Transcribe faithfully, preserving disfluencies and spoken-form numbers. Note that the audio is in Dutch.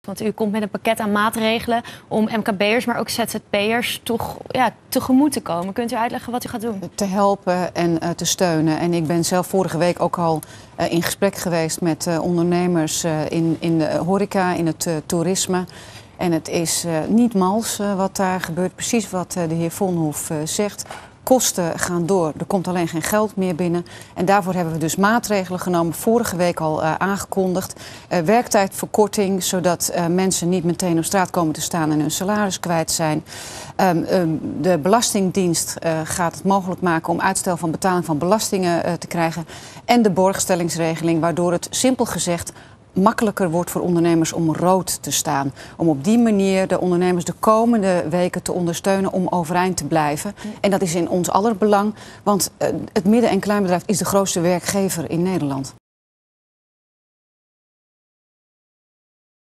Want u komt met een pakket aan maatregelen om M K B'ers, maar ook Z Z P'ers toch ja, tegemoet te komen. Kunt u uitleggen wat u gaat doen? Te helpen en uh, te steunen. En ik ben zelf vorige week ook al uh, in gesprek geweest met uh, ondernemers uh, in, in de horeca, in het uh, toerisme. En het is uh, niet mals uh, wat daar gebeurt. Precies wat uh, de heer Vonhoef uh, zegt. Kosten gaan door. Er komt alleen geen geld meer binnen. En daarvoor hebben we dus maatregelen genomen. Vorige week al uh, aangekondigd. Uh, werktijdverkorting, zodat uh, mensen niet meteen op straat komen te staan en hun salaris kwijt zijn. Um, um, de Belastingdienst uh, gaat het mogelijk maken om uitstel van betaling van belastingen uh, te krijgen. En de borgstellingsregeling, waardoor het simpel gezegd makkelijker wordt voor ondernemers om rood te staan. Om op die manier de ondernemers de komende weken te ondersteunen om overeind te blijven. En dat is in ons aller belang, want het midden- en kleinbedrijf is de grootste werkgever in Nederland.